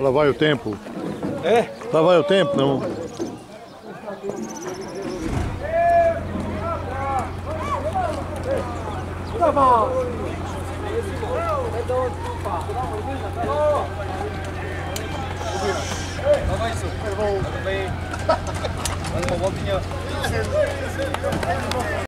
Lá vai o tempo. É? Lá vai o tempo, não? Tá bom. Vai, isso. Tudo bem? Uma voltinha.